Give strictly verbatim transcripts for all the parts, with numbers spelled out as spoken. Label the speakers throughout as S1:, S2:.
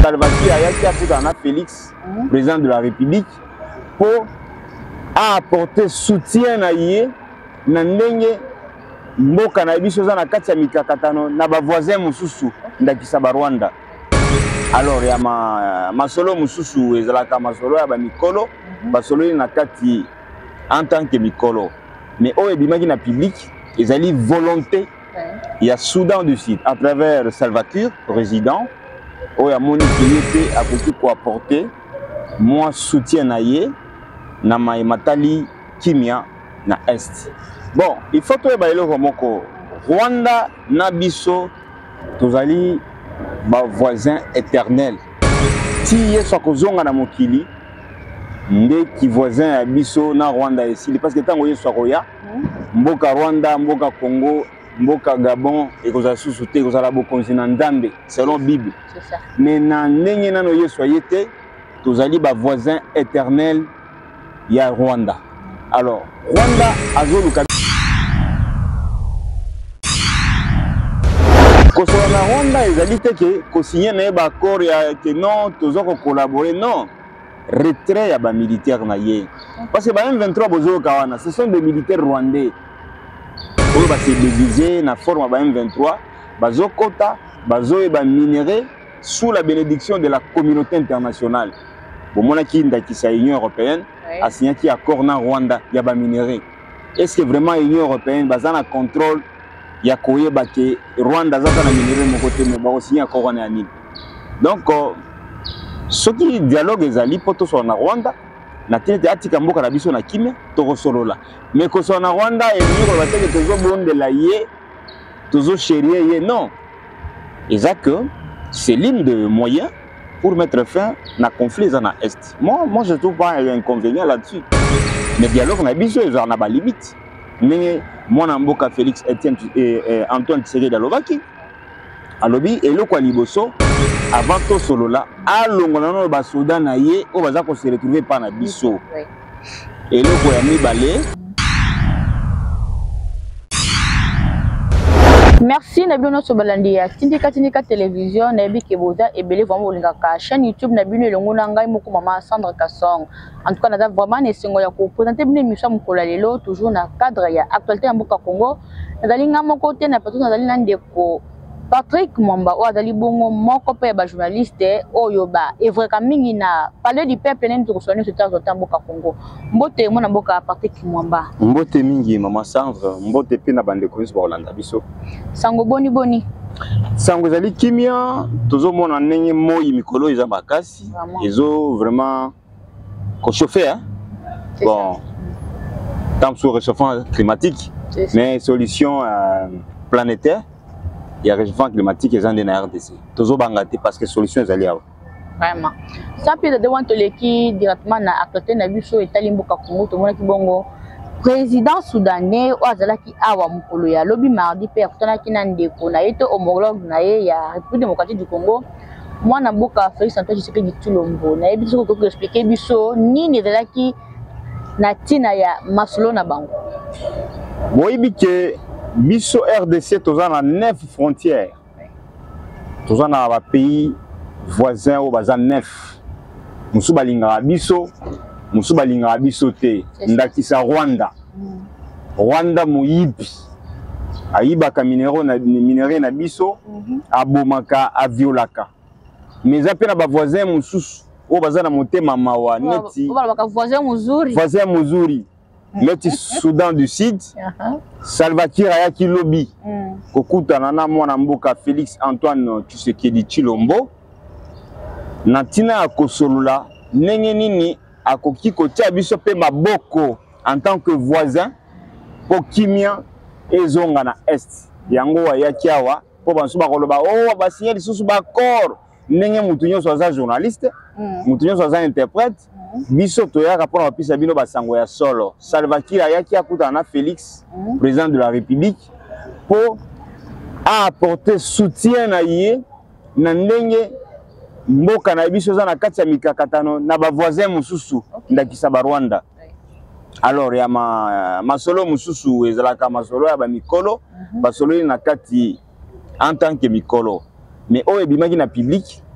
S1: Salva Kiir ayaki akutana na Félix, mm-hmm. président de la République, pour apporter soutien na ye na ndenge mboka na biso za na kati ya mikakatano na ba voisins mususu ndakisa ba Rwanda. Alors ya ma masolo mususu ezalaka masolo ya ba mikolo, basolo na kati en tant que mikolo. Mais oyo ebimaki na public ezali volonté ya Soudan du Sud à travers Salva Kiir président oyo amoni kilete akoki ko apporter moi soutien na ye na matali kimia na est. Bon, il faut que bailo moko Rwanda na biso tozali ba voisin éternel. Ti yeso kozonga na mokili nde ki voisin ya biso na Rwanda esili parce que tango yeso akoya mboka Rwanda, mboka Congo, mboka Gabon et kozala susu te kozala bokonzi na Nzambe selon Bible. C'est ça. Mais na ndenge nano yeso ayete tozali ba voisin éternel ya Rwanda. Alors, Rwanda azoluka kosola na Rwanda ezali te ke kosigner na ba accord ya ke non tozoko collaborer non retrait ya ba militaire na ye parce que ba M vingt-trois bozo kawana ce sont des militaires rwandais oyo ba se déguiser na forme ba M vingt-trois bazokota bazoe ba minerais sous la bénédiction de la communauté internationale. Bon mona ki ndakisa Union européenne a signé qui accord na Rwanda ya ba minerais. Est-ce que vraiment l'Union européenne bazana contrôle ya koyeba ke Rwanda zaka na minerais mo côté mo ba signé accord na nini. Donc ce qui dialogue ezali poto so na Rwanda na tete atika mboka na biso na kimia to solola. Mais ko so na Rwanda et ni ba teke tozo bondela ye tozo chérie ye non. Exact que c'est l'une de moyens pour mettre fin à conflit dans l'Est. Moi, moi, je ne trouve pas un inconvénient là-dessus. Mais le dialogue, on a besoin, on a des limites. Mais moi, je suis Félix Etienne et, et Antoine Tshisekedi Dalovaki. Alors, et le Kwaliboso, avant tout solo là, à l'ongolano, le Soudan, on va se retrouver par la biso. Et le Kwayami Balé.
S2: Merci Nabino Sobalandia. Tindika Tindika Télévision, Nabi Keboda et Belé vraiment Lingaka. Chaîne YouTube Nabino Longonanga Moko Mama Sandra Kassong. En tout cas, nous avons vraiment essayé de présenter une émission Mokolalelo, toujours dans le cadre de l'actualité en Boka Congo. Nous avons mon côté, nous avons Patrick Mwamba, ou Adali Bongo, mon copain journaliste, Oyoba, et vraiment na parler du peuple n'en tout soigner ce temps de temps Boka Congo. Mbote mon Boka Patrick Mwamba.
S1: Mbote mingi Mama Sandra, mbote pe na bande komis ba Olanda biso.
S2: Sango boni boni.
S1: Sango zali kimia, tozo mona ndenge moyi mikolo eza bakasi, ezo vraiment ko chauffer hein. Bon. Tant sur réchauffement climatique, mais solution euh, planétaire. Il y a réchauffement climatique et en R D C. Toujours bangaté parce que solution est allée.
S2: Vraiment. Ça peut être devant les qui directement na acteur na biso et talimboka Congo to mona ki bongo président soudanais ou azala ki awa mukolo ya lobi mardi pe akutana ki na ndeko na yeto homologue na ye ya République démocratique du Congo. Moi na boka Félix Antoine Tshisekedi Tshilombo na yebi ko ko expliquer biso nini ezala ki na tina ya masolo na bango.
S1: Boyibi ke biso R D C toza na neuf frontières. Toza na ba pays voisins au baza neuf. Musu balinga biso, musu balinga biso te. Ndakisa Rwanda. Rwanda muyibi. Ayiba ka minéraux na minéraux na biso, abomaka aviolaka. Mais apena ba voisins mususu o baza na motema mawa neti.
S2: O ba voisin muzuri.
S1: Voisin muzuri. Neti Soudan du Sud, Salva Kiir ayaki lobby, kokuta nana mwana mboka Félix Antoine Tshisekedi Tshilombo, natina akosolola ndenge nini akoki kotia biso pe maboko en tant que voisin po kimia ezonga na est. Yango ayaki awa po bansu bakoloba oh ba signer lisusu ba accord ndenge mutu nyonso aza journaliste, mutu nyonso aza interprète. Biso toyaka pona bapisa bino basango ya solo. Salva Kiir ayaki akuta na Félix, mm. président de la République, pour apporter soutien na ye na ndenge mboka na biso za na kati ya mikakatano na ba voisins mususu ndakisa ba Rwanda. Alors ya ma masolo mususu ezalaka masolo ya ba mikolo, basolo na kati en tant que mikolo. Mais oyo ebimaki na public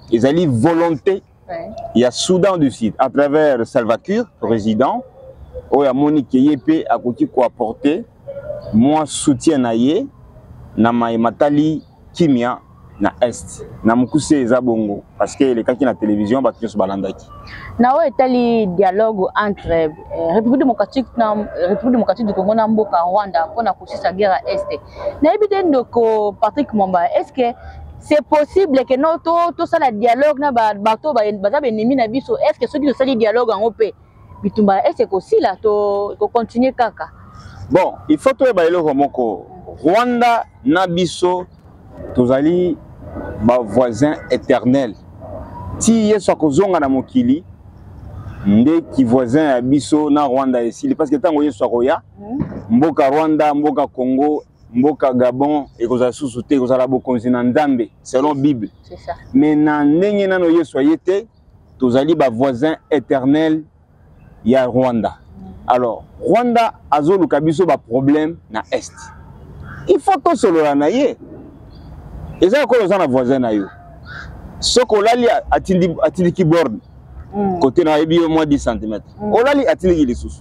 S1: ezali volonté
S2: Ouais.
S1: il y a Soudan du Sud à travers Salva Kiir président oyo amoni ke ye pe akoki ko apporter moi soutien na ye na matali kimia na est na mukuse eza bongo parce que le kaki na télévision ba tous balandaki
S2: na o etali dialogue entre euh, République démocratique na République démocratique du Congo na mboka Rwanda pona kusisa guerre est na ebite ndoko Patrick Mwamba est-ce que c'est possible que non to to ça la dialogue na ba bato ba baza benemi na biso est-ce que ceux qui sali dialogue en opé bitumba est-ce que aussi là to to continuer kaka
S1: bon il faut to ba eloko moko Rwanda na biso tozali ba voisin éternel ti yeso kozonga na mokili nde ki voisin ya biso na Rwanda esili parce que tango yeso akoya mboka Rwanda mboka Congo mboka Gabon ekozala susu te ekozala bokonzi na Nzambe selon Bible
S2: c'est ça
S1: mais na ndenge nano yeso ayete tozali ba voisin éternel ya Rwanda alors Rwanda azoluka biso ba problème na est il faut to solola na ye eza ko za na voisin na yo soko lali atindi atindi ki bord côté na yebi au moins dix centimètres olali atindi ki lisusu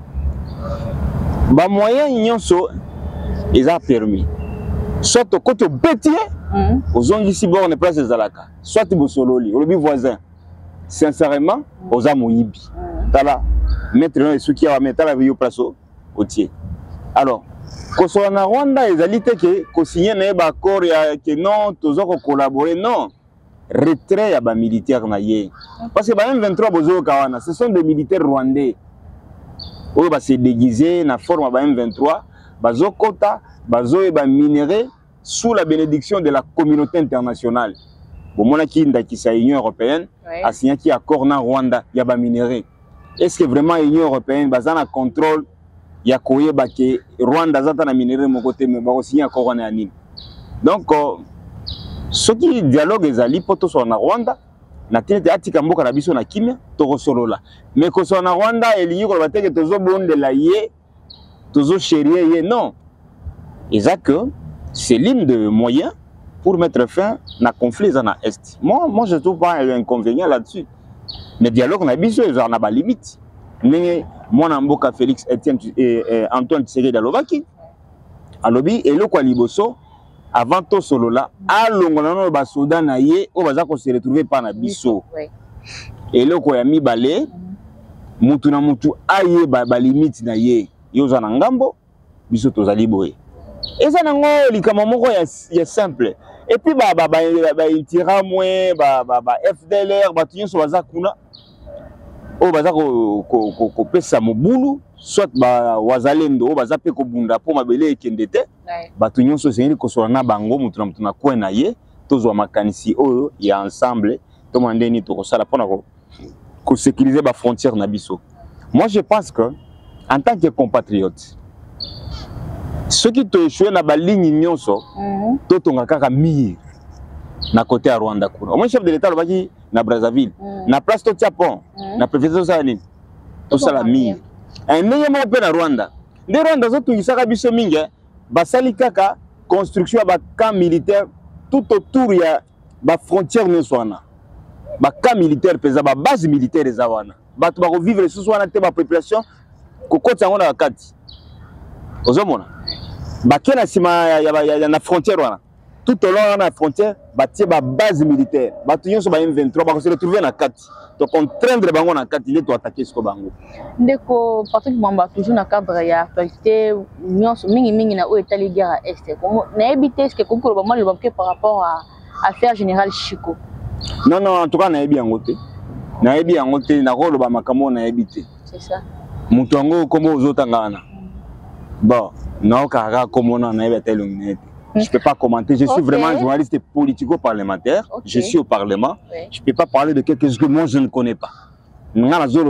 S1: ba moyen nyonso eza permis soit au côté bétier ozongi si borne place ezalaka soit bosololi olobi voisin sincèrement oza moyibi tala mettre no esuki ya metala yo place au tier alors kosola na Rwanda ezali te ke ko signer na ba accord ya ke non tozo ko collaborer non retrait ya ba militaire na ye parce que ba M vingt-trois bozo kawana ce sont des militaires rwandais oyo ba se déguiser na forme ba M vingt-trois bazo kota bazo e ba minerais sous la bénédiction de la communauté internationale bomona ki ndakisa Union européenne a signé qui accord na Rwanda ya ba minerais est-ce que vraiment Union européenne bazana contrôle ya koyeba ke Rwanda zata na minerais mon côté mais ba signé accord na nini donc ce qui dialogue ezali poto so na Rwanda na tete atika mboka na biso na kimia to solola mais ko so na Rwanda elingi ko bateke tozo bondela ye tozo chérie ye non eza que c'est l'une de moyens pour mettre fin na conflit na est moi moi je trouve pas un inconvénient là-dessus mais dialogue na biso eza na ba limite mais moi na mboka Félix Etienne et, et Antoine Tshisekedi alobaki alobi eloko liboso avant to solola alongola no ba soda na ye o baza ko se retrouver pa na biso eloko ya mibale mutu na mutu aye ba, ba limite na ye yoza na ngambo biso tozali boye eza nango likama moko ya, ya simple et puis ba ba ba, ba intira moins ba ba, ba F D L R ba tunyo baza kuna o baza ko ko ko, ko pesa mobulu soit ba wazalendo o baza pe ko bunda po mabele ekende te bato nyonso sengeli kosola na bango mutu na mutu na kwe na ye tozwa makanisi oyo ya ensemble to mandeni to kosala pona ko ko sécuriser ba frontière na biso. Moi je pense que en tant que compatriote ceux qui te échoué na ba ligne nyonso to tonga kaka mire na côté ya Rwanda kuna au moins chef de l'état lobaki na Brazzaville na place to Japon na préfecture ça ni to sala mire un ndenge mo pe na Rwanda nde Rwanda zo tungisaka biso mingi basali kaka construction ba camp militaire tout autour ya ba frontière nyoswana ba camp militaire peza ba base militaire ezawana bato ba ko vivre sous wana te ba population ko kota ngona kati ozomona ba kena sima ya, ya, ya, ya na frontière wana tout au long de la frontière batie ba base militaire bato nyonso ba M vingt-trois ba ko se retrouver na kati to contraindre bango na kati ile to attaquer ce bango
S2: ndeko Patrick Mwamba toujours na cadre ya actualité nyonso mingi mingi na o etali guerre est comme na ebité ce que kokolo ba mal ba par rapport à affaire générale Chiko
S1: non non en tout cas na ebi yango te na ebi yango te na rolo ba makamo na ebité
S2: c'est ça
S1: mutu ngo komo ozotanga wana bon na kaka komo na na ebi telonginete. Je ne peux pas commenter, je suis okay. vraiment journaliste politico-parlementaire, okay. Je suis au Parlement, oui. Je ne peux pas parler de quelque chose que moi je ne connais pas. Nous avons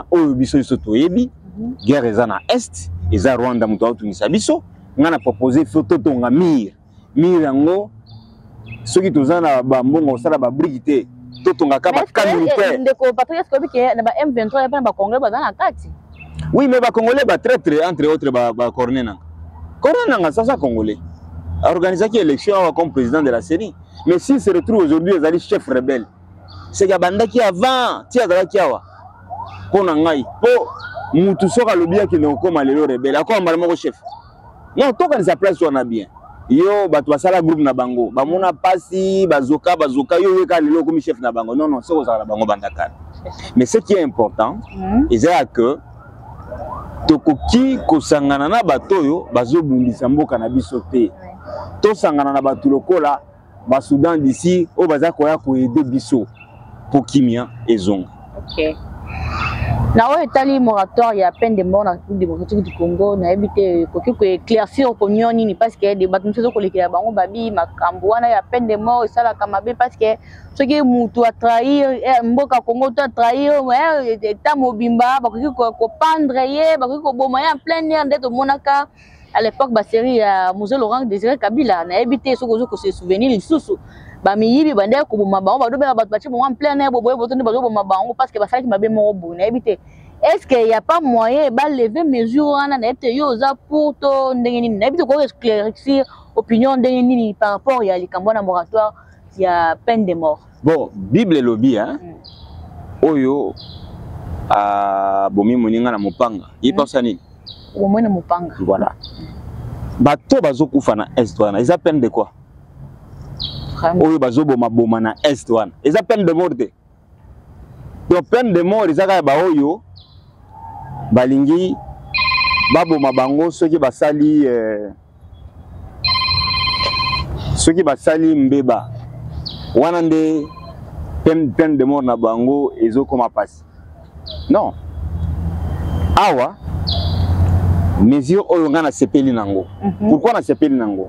S1: guerre na Est, et za Rwanda mutu tunisa biso, nous avons proposé photo tonga mir, mir ngo, ceux qui tozana ba mbongo sala ba brigité, to tonga ka ba camp militaire.
S2: Ndeko Patrick Kobi ke na ba M vingt-trois ya ba Congolais ba na kati.
S1: Oui, mais ba Congolais ba très très entre autres ba ba Cornena. Cornena ça ça Congolais. A organisé l'élection comme président de la série. Mais s'il se retrouve aujourd'hui, il est chef rebelle. c'est que bandaki avant ti azalaki awa pona ngai po mutu soka lobia ki ne koma lelo rebelle akoma mbala moko chef non toka nisa place wana bien yo bato basala groupe na bango bamona pasi bazoka bazoka yo yeka lelo comme chef na bango non non c'est kozala na bango bandaka mais ce qui est important c'est que tokoki kosangana na bato yo bazobundisa mboka na biso te to sangana na bato lokola ba Soudan d'ici o baza koya ko aider biso pour kimia ezonga.
S2: OK. Na o etali moratoire ya peine de mort na République démocratique du Congo na ebité ko ko éclaircir opinion nini parce que des bato nso ko lekela bango babi makambo wana ya peine de mort esala kamabe parce que ce qui mutu a trahir mboka Congo to trahir état mobimba ba ko ko pendre ye ba ko boma ya plein air d'être monaka à l'époque ba série ya Mose Laurent Désiré Kabila na ebité so ko ko se souvenir lisusu ba miyibi bande ko boma bango ba do be ba bachi bo en plein air bo boye bo to ne ba boma bango parce que ba sala ki mabe moko bo na ebité. Est-ce qu'il n'y a pas moyen de lever mesure pour éclaircir l'opinion de par rapport à la moratoire, il y a peine de mort?
S1: Bon, Bible lobby, hein? Oyo, à Bomi Moninga na Mopanga. Il pense à ni?
S2: Bomi na Mopanga.
S1: Voilà. Bato bazo kufana est wana. Ils appellent de quoi? Oyo bazo boma boma na est wana. Ils appellent de mort. Donc peine de mort, ils appellent ba oyo. Balingi babo mabango soki basali euh, soki basali mbeba wana nde peine peine de mort na bango ezo koma passe non awa mesure oyo nga na sepeli nango mm -hmm. Pourquoi na sepeli nango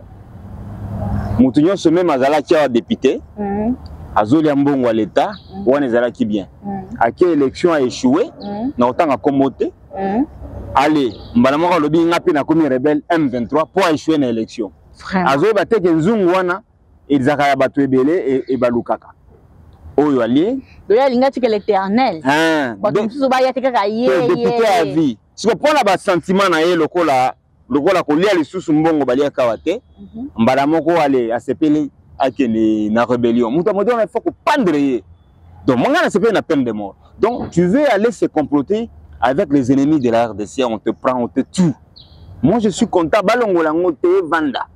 S1: mutu nyonso même azalaki awa député mm -hmm. azoli mbongo à l'état mm -hmm. wana ezalaki bien mm -hmm. Ake élection a échoué mm -hmm. na otanga komote. Mm. Allez, mbalamoko lobi ngapi na komi rebelle M vingt-trois pour échouer na élection. Azo baté ke nzungu wana ezaka bato ebele e balukaka. Oyo ali,
S2: doya lingati ke l'éternel.
S1: Hein.
S2: Bato msusu ba yate kaka ye ye.
S1: Député à vie. Si ko pona ba sentiment na ye lokola lokola ko lia lisusu mbongo balia kawate, mbalamoko ale asepeli akene na rébellion. Muta moderne il faut ko pendre ye. Donc mon gars c'est pas une peine de mort. Donc tu veux aller se comploter avec les ennemis de la R D C, on te prend, on te tue. Moi, je suis content. Balongolango te vanda.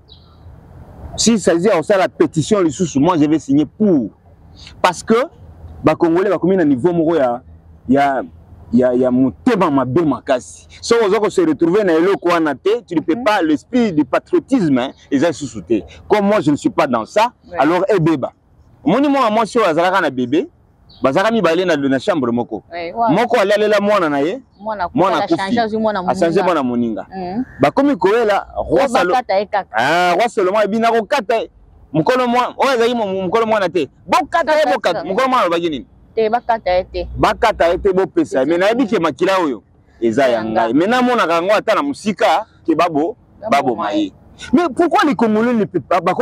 S1: Si ça dit on la pétition, moi, je vais signer pour. Parce que, les Congolais, comme à niveau moro, il y a, il y a, il y a mon thème ma bé makasi. Si on se retrouver dans le coin tu ne peux pas l'esprit du patriotisme, hein, ils ont sous-souté. Comme moi, je ne suis pas dans ça, ouais. Alors, eh béba. Mon moi, moi, je suis un bébé. Bazara mi balé na na chambre moko moko alalela mwana na ye mwana changer mwana moninga changer mwana moninga ba komi koela roi salo ah roi solo mo ebina ko kata mukolo mwana o ezali mukolo mwana te bo kata ye bo kata mukolo mwana ba gini
S2: te ba kata te ba
S1: kata te bo pesa mais na ebike makila oyo eza yanga mais na mona kango ata na musika ke babo babo mai. Mais pourquoi les Congolais ne peuvent pas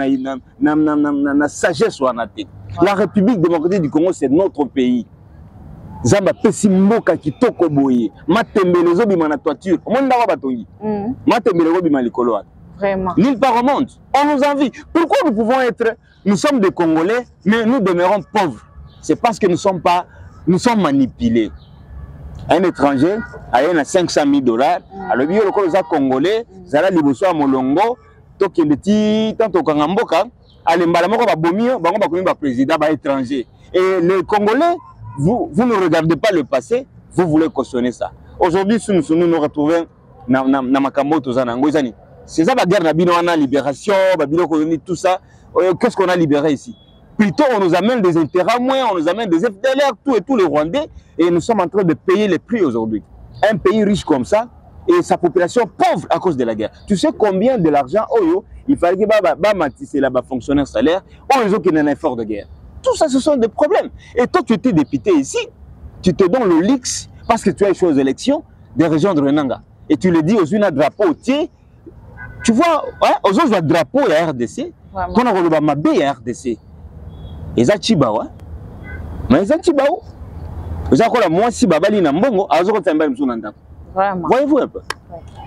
S1: na na na na sagesse wana te? La République démocratique du Congo, c'est notre pays. Zamba pesi mboka kitoko boye. Matembele zo bima na toiture. Monde dawa batongi. Matembele zo bima likolo.
S2: Vraiment.
S1: Nulle part au monde. On nous envie. Pourquoi nous pouvons être, nous sommes des Congolais, mais nous demeurons pauvres? C'est parce que nous sommes pas, nous sommes manipulés. Un étranger a cinq cent mille dollars. Alors bio le colosa congolais, zala liboso a molongo, to kendeti tanto kangamboka. Allez, mbalamoko ba bomio, bango ba komi ba président ba étranger. Et les Congolais, vous, vous ne regardez pas le passé, vous voulez cautionner ça. Aujourd'hui, si nous nous, nous retrouvons na na na makambo tozana ngozani. C'est ça la guerre na bino wana libération, ba bino colonie tout ça. Qu'est-ce qu'on a libéré ici? Plutôt on nous amène des intérêts moins, on nous amène des F D L R, tout et tout les Rwandais, et nous sommes en train de payer les prix aujourd'hui. Un pays riche comme ça et sa population pauvre à cause de la guerre. Tu sais combien de l'argent oh, il fallait que bah bah matisser là-bas fonctionnaire salaire, oh ils ont qu'il y a un effort de guerre. Tout ça ce sont des problèmes. Et toi tu étais député ici, tu te donnes le luxe parce que tu as échoué aux élections des régions de Renanga et tu le dis aux une drapeau tu tu vois ouais, aux autres drapeau il y a R D C, qu'on a relevé ma B R D C. Eza chibawa mais eza chibao eza kola moi si babali na mbongo azo ko tsamba msuna ndako.
S2: Vraiment.
S1: Voyez-vous un peu.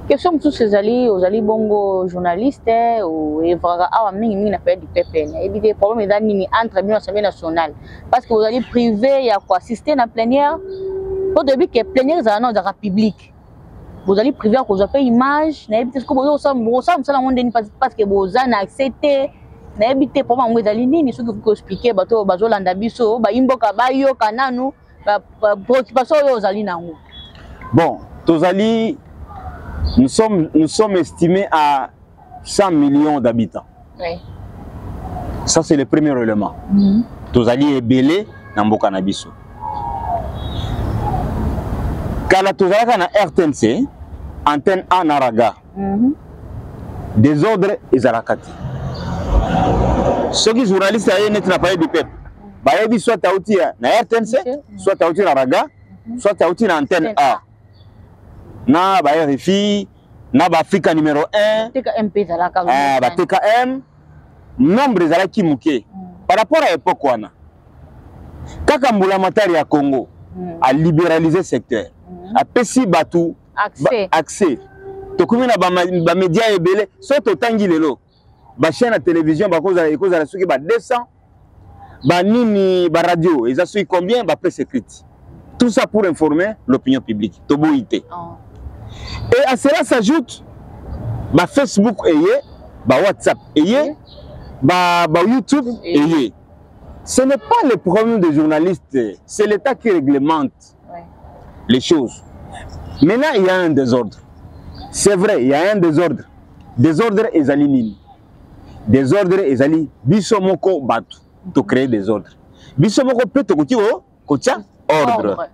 S2: question mosusu ezali ozali bongo journaliste ou evraga awa mingi mingi na période du P P N ebi te problème eza nini entre bino assemblée nationale parce que ozali privé ya koassister na plénière au début que plénière ezala na ezalaka public bozali privé ya kozwa pe image nayebi te soki bozosala mosala ngo ndeni parce que boza na accès te nayebi te problème yango ezali nini soki okoki koexplike bato bazolanda biso bayimboka bayoka nanu préoccupation oyo ozali nango.
S1: Bon, tozali Nous sommes, nous sommes estimés à cent millions d'habitants.
S2: Oui.
S1: Ça, c'est le premier élément.
S2: Mm-hmm.
S1: Tozali ebele na mboka na biso. Kala tozalaka na R T N C, antenne A na raga.
S2: Mm-hmm.
S1: Désordre ezalaka te. Soki journaliste aye net na palais du peuple. Bayebi soit tauti na R T N C, mm-hmm. soit tauti na raga, mm-hmm. soit tauti na antenne A. Na ba R F I, na ba Africa numéro un,
S2: T K M P zalaka.
S1: Eh, ba T K M, nombre zalaki muke. Par rapport à l'époque wana. Kaka mbula matari ya Congo mm. a libéralisé le secteur. Mm. A pesi batu
S2: accès.
S1: Ba, accès. Tokumi na ba, ba média ebele, so totangi lelo. Ba chaîne à télévision ba koza ekoza la soki ba deux cents. Ba nini ba radio, ils ont combien ba presse écrite. Tout ça pour informer l'opinion publique. Toboité. Oh. Et à cela s'ajoute bah Facebook et bah WhatsApp et bah, bah YouTube et ce n'est pas le problème des journalistes, c'est l'État qui réglemente ouais. les choses. Maintenant, il y a un désordre. C'est vrai, il y a un désordre. Désordre est alinini. Désordre est ali. Bisomoko batu. To créer des ordres. Bisomoko peut te dire kotia ordre.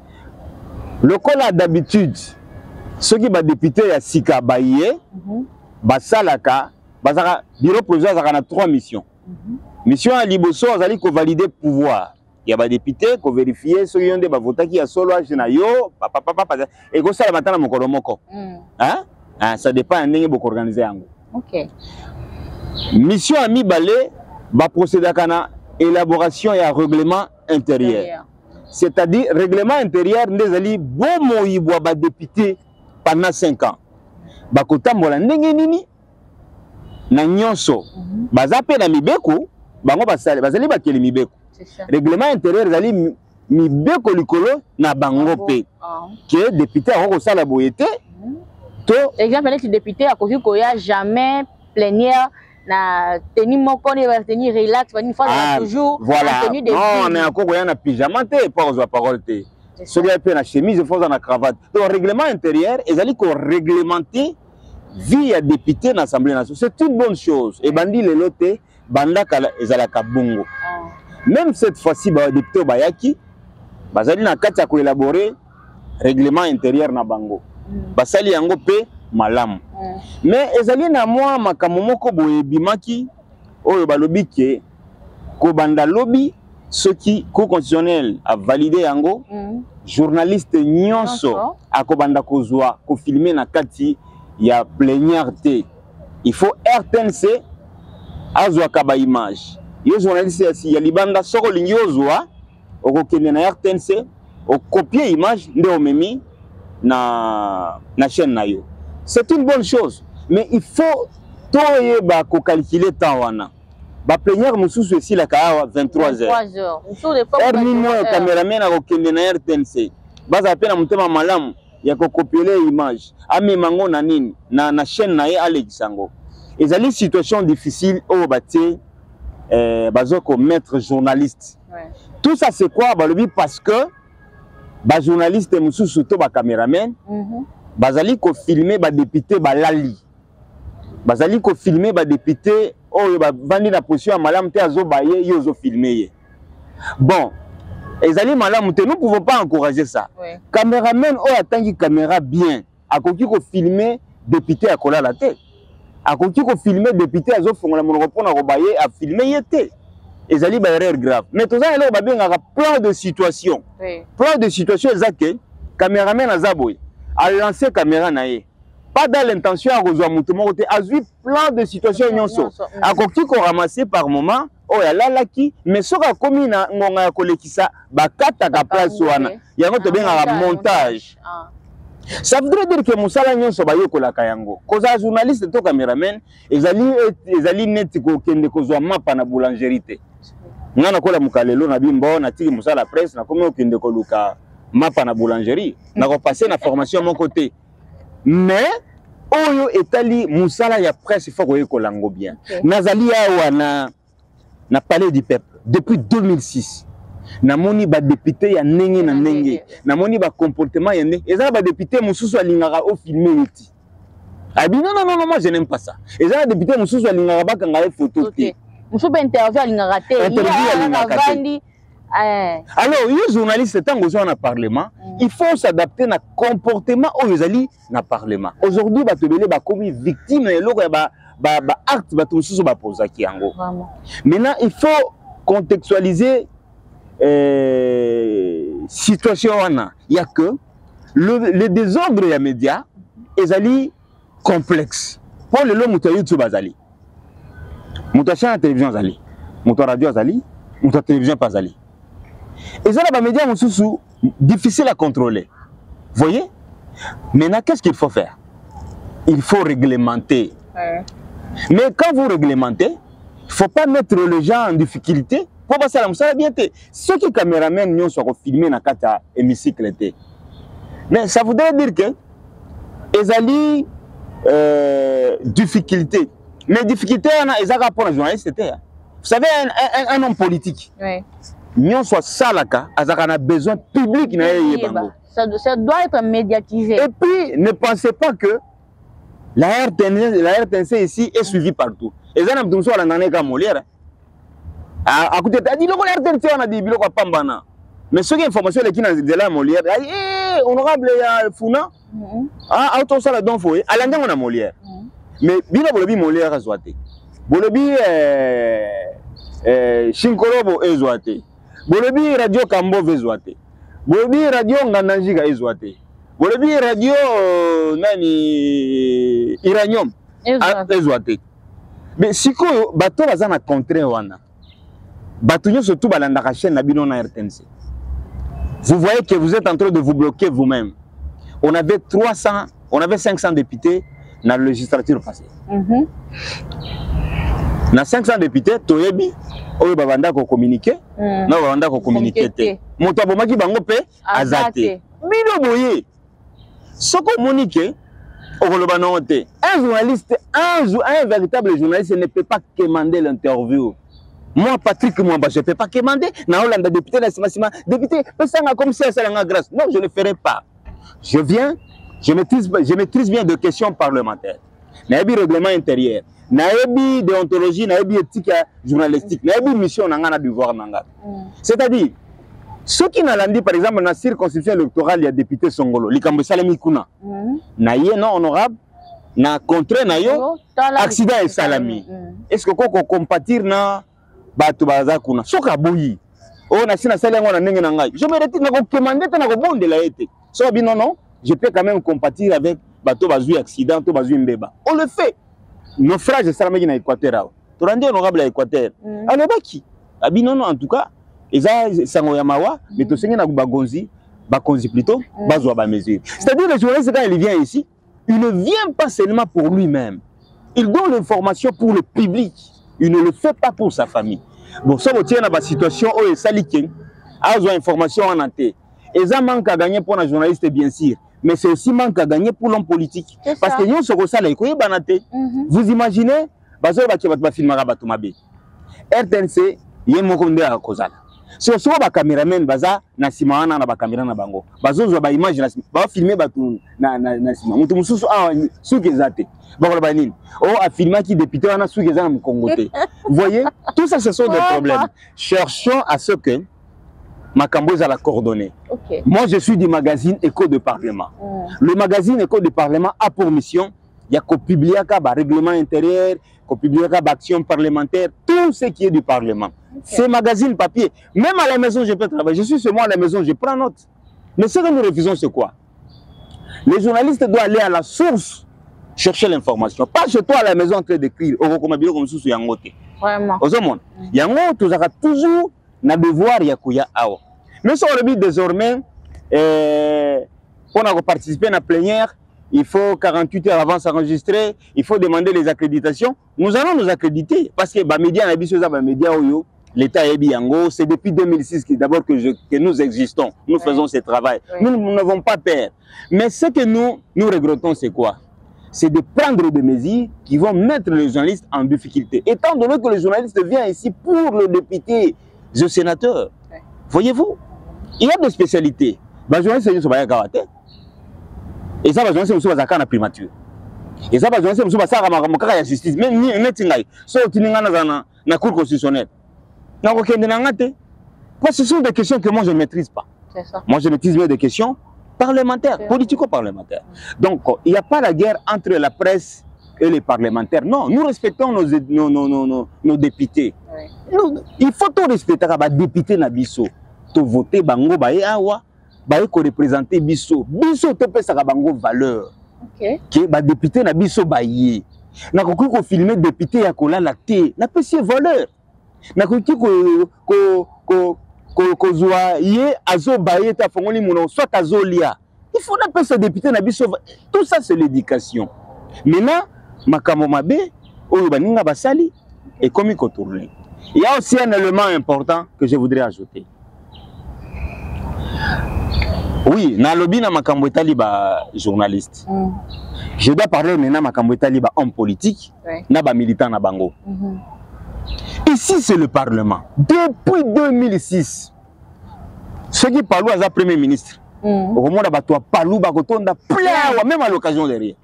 S1: Le cas d'habitude. Ceux qui sont députés à Sika Baye, Basalaka, Basaka, bureau provisoire, ça a trois missions. Mission à Liboso, ça a valider le pouvoir. Il y a des députés qui vérifier ceux qui ont des votes qui sont solo à Genayo, papa, papa, papa, et que ça va maintenant mon coromoko. Hein? Ça dépend de beaucoup organisé.
S2: Ok.
S1: Mission à Mibale, va procéder à la élaboration et à règlement intérieur. C'est-à-dire, règlement intérieur, nous allons bon moïbois ba député pendant cinq ans. Bakota mbola ndenge nini na nyonso. Bazape na mibeko, bango basali, bazali bakeli mibeko. Règlement intérieur zali mibeko likolo na bango pe. Que député a kosala boyete. To
S2: exemple les députés a koki koya jamais plénière na tenue moko ne va tenir relax va une fois toujours
S1: voilà. Tenue de non mais encore koya na pyjama te pas aux parole te. Celui qui a la chemise, il faut la cravate. Donc, le règlement intérieur, ils allaient réglementer via député dans l'Assemblée nationale. C'est une bonne chose. Et bandi le loté, banda ils allaient à Bongo. Même cette fois-ci, les députés Bayaki, ils allaient à élaborer règlement intérieur na Bango. Basali yango pe malam. Mais ils allaient na moi makamomoko boye bimaki, oyo balobi ke ko banda lobby. Ce qui, cour constitutionnel a validé yango, mm. journaliste nyonso a kobanda kozwa ko filmer na kati ya plénière te. Il faut R T N C azwa kaba image. Yo journaliste ya libanda soko lingi ozwa okokende na R T N C o copier image nde omemi na na chaîne na yo. C'est une bonne chose, mais il faut toye ba ko calculer temps wana. La plénière mususu aussi la kawa vingt-trois heures.
S2: vingt-trois heures.
S1: Er mimo cameraman a kokende na R T N C. Baza pena mutema malamu ya kokopier image. Ame mango na nini na na chaîne na ye Alexango. Ezali situation difficile au bâti euh bazo ko mettre journaliste. Ouais. Tout ça c'est quoi balobi parce que ba journaliste mususu to ba cameraman mm bazali ko filmer ba député ba lali. Bazali ko filmer ba député oh ba vandi na position ya malamu te azo baye yo zo filmer. Bon, ezali malamu te, nous pouvons pas encourager ça. Ouais. Caméraman oh atangi caméra bien, akoki ko filmer député akola la te. Akoki ko filmer député azo fongola monoko pona ko baye a filmer yete. Ezali ba erreur grave. Mais tout ça là ba benga plein de situations. Oui. Plein de situations ezake caméraman azaboy a lancé caméra na ye. Pas dans l'intention à rejoindre mon tomo côté a vu plein de situations nyonso a koki ko ramasser par moment oh ya la laki mais soka komi na ngonga ya kolekisa bakata ka place wana yango to benga montage Ça voudrait dire que Moussala nyonso bayokola kayango. Koza journaliste to cameraman, ezali ezali net ko kende kozwa mapa na boulangerie te. Ngana kola mukalelo na bimbo na tiki Moussala presse na komo kende ko luka mapa na boulangerie. Na ko passer na formation mon côté. Mais oyo etali Moussala ya presse faut koyekola ngo bien. Nazali awa na na palais du peuple depuis deux mille six. Namoni ba député ya ndenge na ndenge, namoni ba comportement ya ndenge. Eza ba député mususu alingaka au filmer eti. Abi non non non moi je n'aime pas ça. Eza ba député mususu alingaka ba kanga photo te.
S2: Mususu ba interview alingaka te.
S1: Interview alingaka te. Alors, les journalistes tant que na parlement, il faut s'adapter na comportement aux ezali na parlement. Aujourd'hui ba tebele ba komi victime et loko ba ba ba acte ba mususu ba posa ki yango. Maintenant, il faut contextualiser Euh, situation il y a que le, le désordre des médias est complexe pour le long de YouTube azali muta chaîne télévision azali muta radio azali muta télévision pas azali et ça les médias sont difficile à contrôler, voyez. Maintenant qu'est-ce qu'il faut faire? Il faut réglementer, ouais. Mais quand vous réglementez, il faut pas mettre les gens en difficulté. Pour passer à la ça bien té. Ceux qui caméramen nous sont filmés dans kata hémicycle té. Mais ça voudrait dire que ezali euh, difficulté. Mais difficulté on a ezaka pour les journalistes c'était. Vous savez un, un, un homme politique. Oui. Nous soit salaka, azaka na besoin public na yebango.
S2: Ça, ça doit être médiatisé.
S1: Et puis ne pensez pas que la R T N C, la R T N C ici est suivie partout. Ezana mtumso ala nane ka Molière. À côté, tu as dit le R T N C on a dit bilo kwa pambana. Mais ce qui est information les qui dans de la Molière, eh honorable ya Funa. Ah auto ça la don foye, alande on a Molière. Mais bilo bolobi Molière azwate. Bolobi euh euh Shinkorobo ezwate. Bolobi radio Kambo vezwate. Bolobi radio Ngananjiga ezwate. Bolobi radio nani Iranium ezwate. Mais siko bato bazana contraire wana. Batunyo surtout balandaka chaîne na bino na R T N C. Vous voyez que vous êtes en train de vous bloquer vous-même. On avait trois cents, on avait cinq cents députés dans la législature passée. Mm-hmm. Na cinq cents députés, toyebi, oyo babanda ko communiquer, mm. Na babanda ko communiquer te. Moto abomaki bango pe azate. Bino boye. Soko monique okoloba non te. Un journaliste, un, un véritable journaliste ne peut pas commander l'interview. Moi, Patrick Mwamba, je ne peux pas commander. Na Hollande, député, député, comme ça, ça la grâce. Non, je ne le ferai pas. Je viens, je maîtrise, je maîtrise bien de questions parlementaires. Naïbi règlement intérieur, naïbi déontologie, naïbi éthique journalistique, naïbi mission nangana devoir nanga. C'est-à-dire, ceux qui n'ont dit, par exemple, dans la circonscription électorale, il y a député Songolo, Likambo Salami Kuna. Naïe non honorable, na contre nayo, accident et salami. Est-ce que qu'on compatir na bato baza kuna soka boyi o na sina sala ngona ndenge na ngai je me retire na ko commander na ko bondela ete so bi non non je peux quand même compatir avec bato bazui accident to bazui mbeba on le fait naufrage sala meki na Équateur awo to randi honorable à Équateur alors baki abi non non en tout cas eza sango ya mawa mais to sengi na bagonzi bakonzi plutôt bazwa ba mesure c'est-à-dire le journaliste quand il vient ici il ne vient pas seulement pour lui-même, il donne l'information pour le public. Il ne le fait pas pour sa famille. Bon, ça vous tient dans la situation où il s'allie, a besoin d'informations en entier. Et ça manque à gagner pour un journaliste, bien sûr. Mais c'est aussi manque à gagner pour l'homme politique. Parce que nous, sommes ça, vous imaginez, R T N C, il y a un monde à cause. Si on a un caméraman, baza na sima na ba caméra na bango. Bazo zo ba image na sima. Ba filmer batu na na sima. Mutu mususu ah suki zate. Ba ko ba nini. Oh a filmer qui député wana suki za na Congoté. Vous voyez, tout ça ce sont des problèmes. Cherchons à ce que Makambo za la coordonner. Okay. Moi je suis du magazine Écho de Parlement. Mm. Le magazine Écho de Parlement a pour mission il y a qu'on publie un règlement intérieur, qu'on publie un action parlementaire, tout ce qui est du Parlement. Okay. C'est magazine papier. Même à la maison, je peux travailler. Je suis chez moi à la maison, je prends note. Mais ce que nous refusons, c'est quoi? Les journalistes doivent aller à la source chercher l'information. Pas chez toi à la maison en train d'écrire. Vraiment. Il y a toujours un devoir. Mais ça, on le dit désormais, euh, Pour participer à la plénière, il faut quarante-huit heures avant s'enregistrer, il faut demander les accréditations. Nous allons nous accréditer parce que les médias, l'État est bien. C'est depuis deux mille six d'abord que, je, que nous existons. Nous oui. faisons ce travail. Oui. Nous, nous n'avons pas peur. Mais ce que nous, nous regrettons, c'est quoi? C'est de prendre des mesures qui vont mettre les journalistes en difficulté. Étant donné que le journaliste vient ici pour le député, le sénateur, oui. voyez-vous, il y a des spécialités. Les journalistes sont pas karaté. Et ça, les journalistes sont pas primature. Et ça, les journalistes sont pas la justice. Même ni un tingai. Sauf que nous avons la Cour constitutionnelle. Parce que ce sont des questions que moi je ne maîtrise pas. Ça. Moi je maîtrise des questions parlementaires, politico-parlementaires. Donc il n'y a pas la guerre entre la presse et les parlementaires. Non, nous respectons nos, nos, nos, nos, nos, nos députés. Oui. Nous, il faut tout respecter les députés Nabiso. Tu voter bango bae awa, bae ko représenter biso. Biso to pesa ka bango valeur. OK. Que ba député Nabiso baye. Na ko ko filmer député ya kola la té, na pesa valeur. Na ko ko ko ko ko ko zoa ye azo baye ta fongoli muno soit azolia. Il faut na pesa député Nabiso. Tout ça c'est l'éducation. Maintenant makambo mabe oyo baninga basali et comme il contourne. Il y a aussi un élément important que je voudrais ajouter. Oui, na lobby na makambo etali ba journaliste. Mm. Je dois parler maintenant makambo etali ba homme politique, oui. na ba militant na bango. Mm-hmm. Ici c'est le Parlement. Depuis deux mille six, ceux qui parlent à Premier ministre, au moment où bato parlou ba kotonda plein même à l'occasion de rien.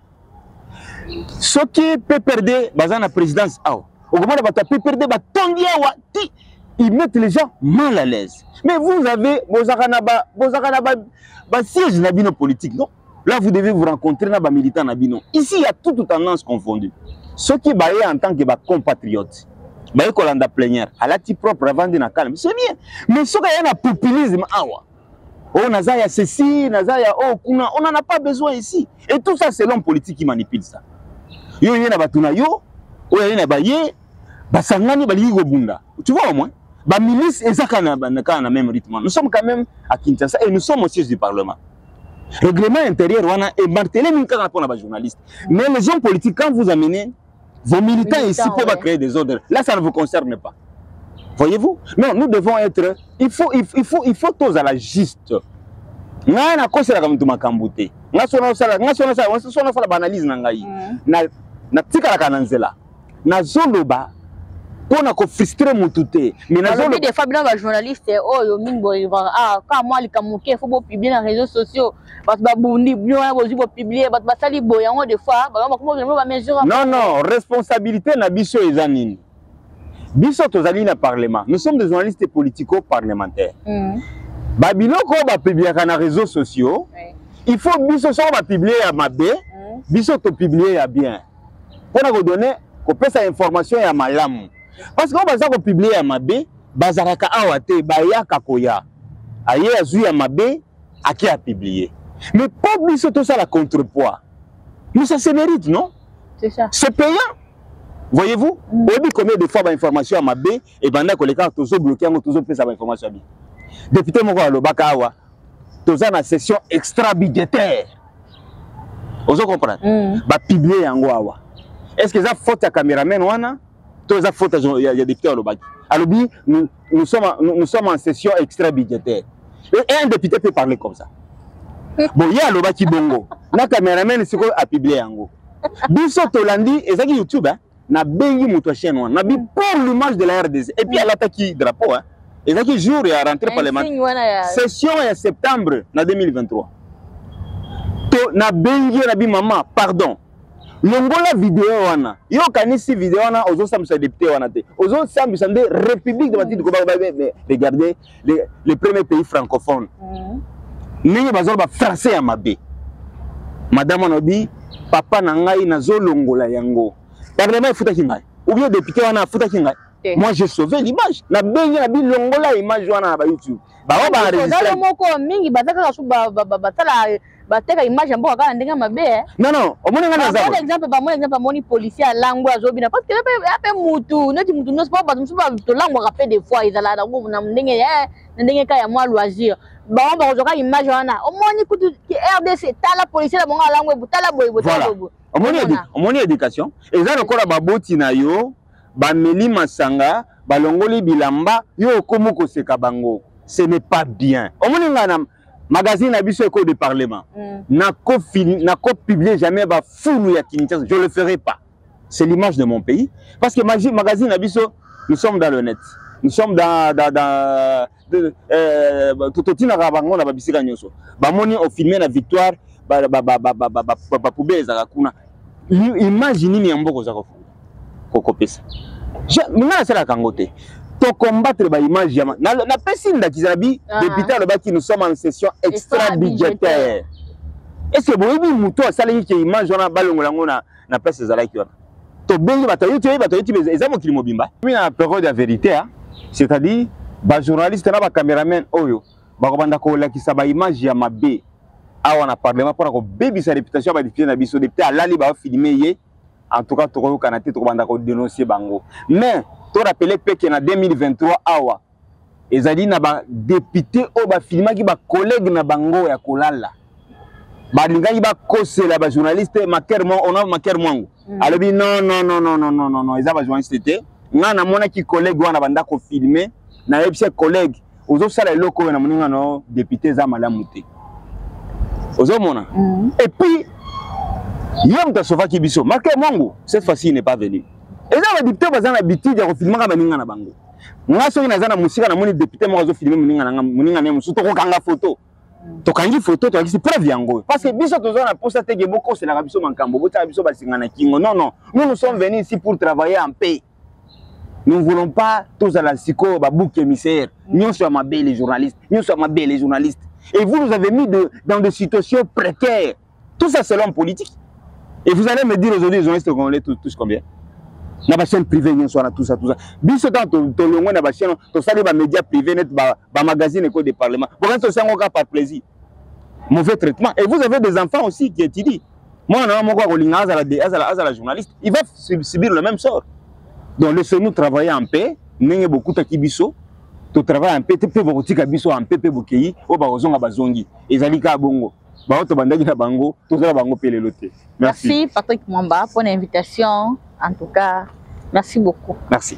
S1: Ceux qui peuvent perdre bazan la présidence au moment où bato peut perdre ba tondia wa ti, ils mettent les gens mal à l'aise. Mais vous avez vos akanaba, vos akanaba, bah siège nabino politique, non? Là, vous devez vous rencontrer dans les militants nabino. Ici, il y a toutes tendances confondues. Ceux qui baillent en tant que compatriotes, baillent kolanda plénière, à la type propre avant de na calme, c'est bien. Mais ceux qui ont un populisme, awa, oh nazaya ceci, nazaya oh kuna, on n'en a pas besoin ici. Et tout ça, c'est l'homme politique qui manipule ça. Yo yena batuna yo, oh yena baye, basangani bali gobunda. Tu vois au moins? La milice est dans le même rythme. Nous sommes quand même à Kinshasa et nous sommes au siège du Parlement. Le règlement intérieur est martelé pour les journalistes. Mais les hommes politiques, quand vous amenez vos militants ici pour ouais. créer des ordres, là ça ne vous concerne pas. Voyez-vous? Non, nous devons être. Il faut, il faut, il faut, il faut tous à la juste. Nous avons conseillé comme tout makambouté. Nous avons fait la banalise nangai. Na na tika la kananzela. Na zoloba. Pour ne frustrer mon touté. Mais
S2: aujourd'hui, des fois, les journalistes, oh, yo mingo, ah, quand moi, les camouqués, il faut publier dans les réseaux sociaux. Parce que bundi, bien, vous publier, parce que ça, les boyants, des fois, comment on va mesurer?
S1: Non, non, responsabilité n'a biso et zanine. Biso tozali na parlement. Nous sommes des journalistes politico-parlementaires. Babino, quand on va publier dans les réseaux sociaux, il faut biso soit va publier à ma bé, biso to publier à bien. Pour nous donner, qu'on peut cette information à malam. Parce qu'on va ça publier à Mabé, Bazaraka Awate, Baya Kakoya. Aïe, Azui à Mabé, à qui a publié. Mais pas oublier tout ça la contrepoids. Mais ça se mérite, non?
S2: C'est ça.
S1: C'est payant. Voyez-vous? Mm. On dit combien de fois l'information à Mabé, et pendant que les cartes sont bloquées, on toujours fait ça l'information à Mabé. Député Moko le Bakawa, tout ça dans la session extra-budgétaire. Vous comprenez? Bah, publier en Goawa. Est-ce que ça faute à caméraman ou non? Tout ça faute à des députés à l'Obaki. Alors, nous, nous, sommes, nous, nous sommes en session extra-budgétaire. Et un député peut parler comme ça. Bon, il y a l'Obaki Bongo. Na caméraman, c'est quoi à publier en Go? Biso Tolandi, et ça qui YouTube, hein? Na bengi mouto chaîne, na bi pour l'image de la R D C. Et puis, elle attaque qui drapeau, hein? Et ça qui jour, il a rentré parlementaire. Session en septembre, na deux mille vingt-trois. Na bengi, na bi maman, pardon. Longola vidéo wana yo kanisi vidéo wana ozo samsa député wana te ozo samsa de république de Matidi Koba. Regardez les, les premiers pays francophones ningi bazolo ba français ya mabe madame onobi papa na ngai nazo longola yango parlement futa kingai ou bien député wana futa kingai Moi, j'ai sauvé l'image. Na bengi na bilongola image wana na YouTube. Ba wa ba enregistrer.
S2: Dans moko mingi bataka su ba batala bateka image mboka kana ndenge mabe.
S1: Non non, au moins ngana za.
S2: Par exemple, ba mon exemple moni policier lango azobina parce que ape mutu, neti mutu no sport ba musu ba to lango rapé des fois izala na ngo na ndenge ya ndenge ka ya moi loisir. Ba ba kozoka image wana. Au moni kutu R D C tala policier la bonga lango butala boy butala boy.
S1: Au moins éducation. Et ça encore ba boti na yo. Bameli masanga balongoli bilamba yo komoko seka bango, ce n'est pas bien. Omoninga na magazine na biso école de parlement na ko film na ko publier jamais ba fulu ya Kinshasa, je le ferai pas. C'est l'image de mon pays parce que magazine na biso nous sommes dans le net, nous sommes dans dans dans euh tototina ka bango na babisika nyoso ba moni au filmer la victoire ba ba ba ba ba ba poubeza kuna imagine ni mboko za ko kokopesa. Je mona c'est la kangote. To combattre ba image ya na na pesine d'akizabi député le baki nous sommes en session extra budgétaire. Et c'est bon bi muto asali ki image wana balongola ngona na pesa za like wana. To bengi bata yote bata yote ezamo kilimo bimba. Mi na période de vérité hein. C'est-à-dire ba journaliste na ba cameraman oyo ba ko banda ko lakisa ba image ya mabe. Awa na parlement pour ko bébi sa réputation ba député na biso député alali ba filmer ye. En tout cas, tu as dénoncé Bango. Mais, tu as rappelé que en deux mille vingt-trois, awa, ils ont dit que les députés ont filmé que les collègues na Bango ya kolala. Balinga ils ont la journaliste Makermo, on a Makermo. Alors dit non non non non non non non non, ils ont journaliste c'était. Nga na mona ki collègue wana banda ko filmer, na yebse collègue, ozo sala loko na moninga no député za malamuté. Ozo mona. Et puis Yom ta sofa ki biso, marqué Mongo, cette fois-ci il n'est pas venu. Et là, le député va dans l'habitude de filmer comme Moninga na Bango. Moi, si on a dans musique, on a mon député, moi, je filme Moninga na Moninga na Mousou, tu as photo. Tu as une photo, tu as dit preuve yango. Parce que biso tu as posté que beaucoup c'est la biso mankambo, beaucoup biso basingana kingo. Non non, nous nous sommes venus ici pour travailler en paix. Nous ne voulons pas tous à la psycho, babouk émissaire. Nous sommes belles les journalistes, nous sommes belles les journalistes. Et vous nous avez mis de, dans des situations précaires. Tout ça c'est l'homme politique. Et vous allez me dire aujourd'hui, les journalistes congolais tous combien? Na ba chaîne privée, tout ça, tout ça. Biso dans ton longue na ba chaîne, to sali ba médias privés, net ba magazine école de parlement. Pour l'instant, c'est encore par plaisir. Mauvais traitement. Et vous avez des enfants aussi qui étudient. Moi, on a mon gars, la journaliste, il va subir le même sort. Donc, laissez-nous travailler en paix. N'ayez beaucoup de kibiso. Tu travailles en paix, tu peux voir que biso en paix, tu peux voir que tu peux voir bazongi. Et zalika bongo. Merci.
S2: Merci Patrick Mwamba pour l'invitation. En tout cas, merci beaucoup.
S1: Merci.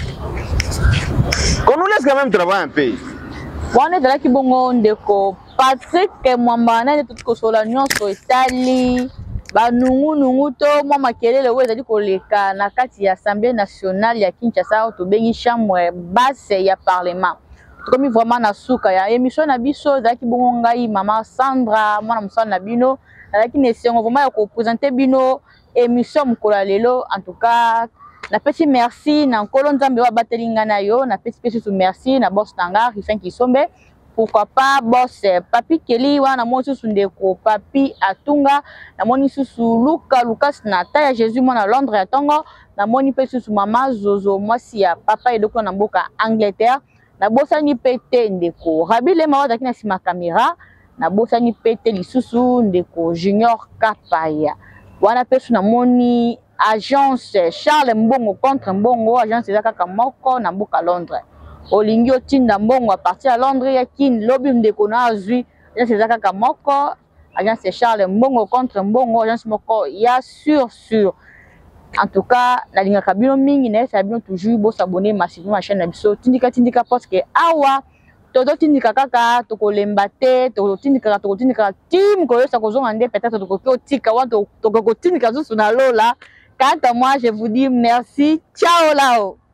S1: Qu'on nous laisse quand même travailler un peu.
S2: On est là qui bongo ndeko Patrick Mwamba na tout ko sola nyonso etali ba nungu nungu to mwa makelele oyo ezali koleka na kati ya Assemblée nationale ya Kinshasa to bengi chambre basse ya parlement. Comme vraiment na suka ya émission na biso zaki bongo ngai mama Sandra mwana musana na bino zaki nesengo vraiment ya ko présenter bino émission mkola lelo. En tout cas na petit merci na nkolo nzambe wa batelinga na yo na petit petit merci na boss tanga Rifin Kisombe. Pourquoi pas boss Papi Kelly wana moni susu ndeko Papi Atunga na moni susu Luka Lucas na ta ya Jésus mwana Londres ya Tongo na moni pe susu mama Zozo mwasi ya papa edoko na mboka Angleterre. Na bosani pete ndeko Rabile mawa na sima kamera na bosani pete lisusu ndeko Junior Kapaya wana pesu na moni agence Charles Mbongo contre Mbongo agence ezaka kaka moko na mboka Londres olingi otinda Mbongo à partir à Londres ya kin lobi ndeko na azui agence ezaka kaka moko agence Charles Mbongo contre Mbongo agence moko ya sûr sûr. En tout cas, la ligne kabino mingi na ça bien toujours beau s'abonner massivement à la chaîne Nabiso tindika tindika parce que awa todo tindika kaka to kolemba te to tindika to tindika team ko yosa ko zonga peut-être to ko tika wa to to ko tindika zo na lola. Quant à moi, je vous dis merci, ciao là-haut.